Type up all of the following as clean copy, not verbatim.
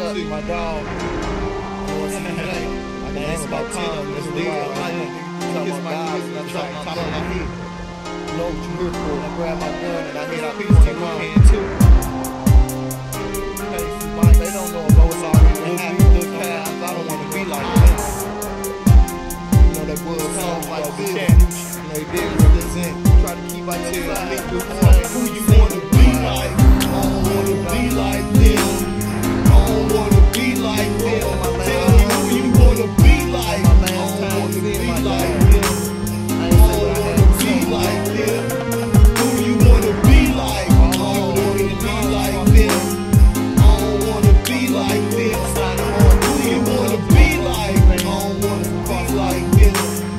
up to my dog. It's about time. Let's do it. Kiss my knees and I try to top of my head. Know what you here for. I grab my gun and I hit out piece of my hand too. They don't know about what's already happening. I don't want to be like that. You know that was songs like this. They did represent. Try to keep out your side. Who you want to be like? I don't want to be like them. I don't want to be like them. Tell me who you want to be like. I don't want to be like them. I don't want to be like them. Who you want to be like? I don't want to be like them. I don't want to be like them. Who you want to be like? I don't want to be like them.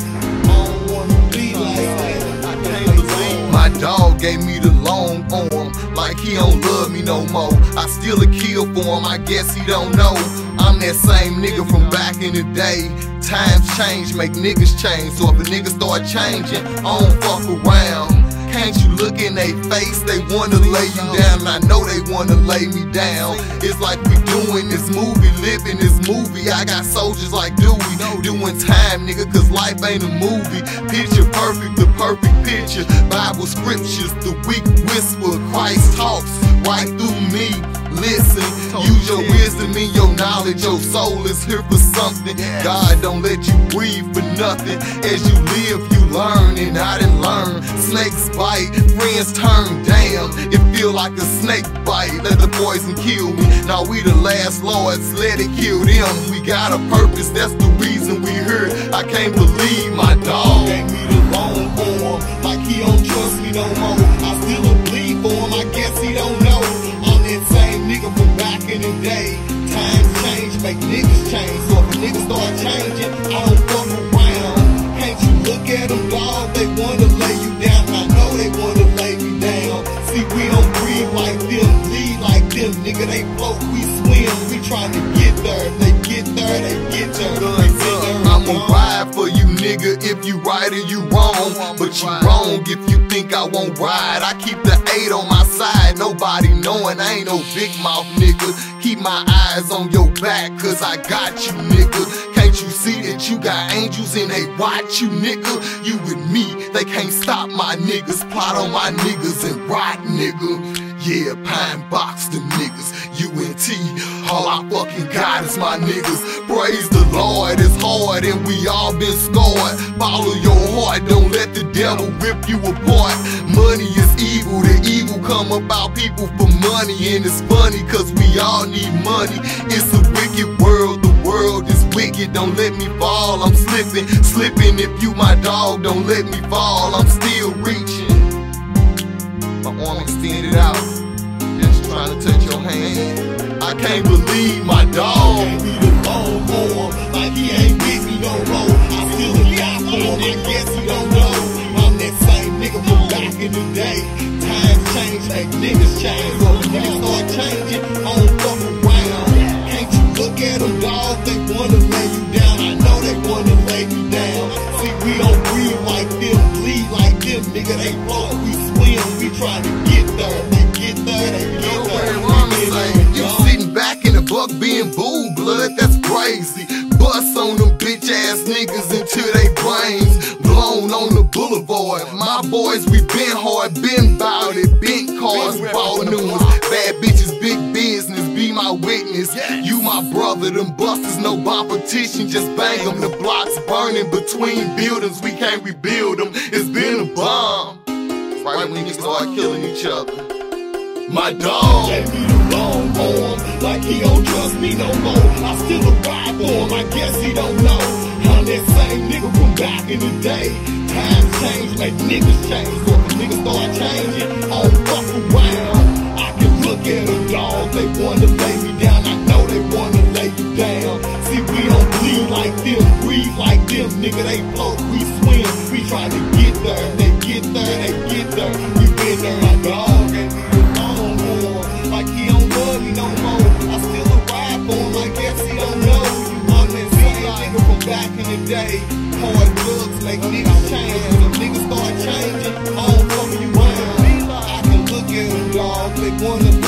I don't want to be like them. I can't believe my dog gave me the long arm, like he don't love me no more. I still a kill for him, I guess he don't know. I'm that same nigga from back in the day. Times change, make niggas change. So if a nigga start changing, I don't fuck around. Can't you look in they face? They wanna lay you down, and I know they wanna lay me down. It's like we doing this movie, living this movie. I got soldiers like Dewey doing time, nigga, cause life ain't a movie. Picture perfect, the perfect picture. Bible scriptures, the weak whisper. Christ talks right through me. Listen, use your wisdom and your knowledge. Your soul is here for something. God don't let you breathe for nothing. As you live, you learn, and I didn't learn. Snakes bite, friends turn. Damn, it feel like a snake bite. Let the poison kill me. Now we the last lords, let it kill them. We got a purpose, that's the reason we here. I can't believe my dog gave me the long arm, like he don't trust me no more. I still a bleed for him, I guess he don't know. I'm that same nigga from back in the day. Times change, make niggas change. So if a nigga start changing, I don't fuck around. Can't you look at them, dog? They wanna lay you down, and I know they wanna lay me down. See, we don't breathe like them, bleed like them. Nigga, they float, we swim. We trying to get there. They get there, they get there. I'ma ride for you, nigga, if you right or you wrong. But you wrong if you think I won't ride. I keep the 8 on my side, nobody knowing I ain't no big mouth nigga. Keep my eyes on your back, cause I got you, nigga. Can't you see that you got angels and they watch you, nigga? You with me, they can't stop my niggas. Plot on my niggas and rot, nigga. Yeah, Pine Box, them niggas. UNT, all I fucking got is my niggas. Praise the Lord, it's hard and we all been scarred. Follow your heart, don't let the devil rip you apart. Money is evil, the evil come about people for money. And it's funny cause we all need money. It's a wicked world, the world is wicked. Don't let me fall, I'm slipping. If you my dog, don't let me fall. I'm still reaching, my arm extended out, just trying to touch your hand. I can't believe my dog gave me the long arm, like he ain't with me no more. I still a guy for him, I guess he don't know. I'm that same nigga from back in the day. Times change, make niggas change. So if niggas start changing, I don't fuck around. Can't you look at them, dog? They wanna lay you down, I know they wanna lay me down. See, we don't breathe like them, bleed like them. Nigga, they float, we swim, we trying to get there. They get there, they get there. You sitting back in the buck being bull blood, that's crazy. Bust on them bitch ass niggas until they brains blown on the boulevard. My boys, we been hard, been bout it, bent cars, bought new ones. Bad bitches, big business, be my witness. You my brother, them busters, no competition, just bang them. The blocks burning between buildings, we can't rebuild them. It's been a bomb. Right when niggas start killing each other. My dog gave me the long arm, like he don't trust me no more. I still a ride for him, I guess he don't know. I'm that same nigga from back in the day. Times change, make niggas change. So if niggas start changing, I don't fuck around. I can look at them, dog, they wanna lay me down. I know they wanna lay you down. See, we don't bleed like them, breathe like them. Nigga, they float, we swim, we try to get there. They get there, they get there. We been there, my dog gave me the long arm, like he don't love me no more. I still a ride for him, I guess he don't know. I'm that same nigga from back in the day. Hard drugs make niggas change. When niggas start changing, I don't fuck you around. I can look at them, dog, they wanna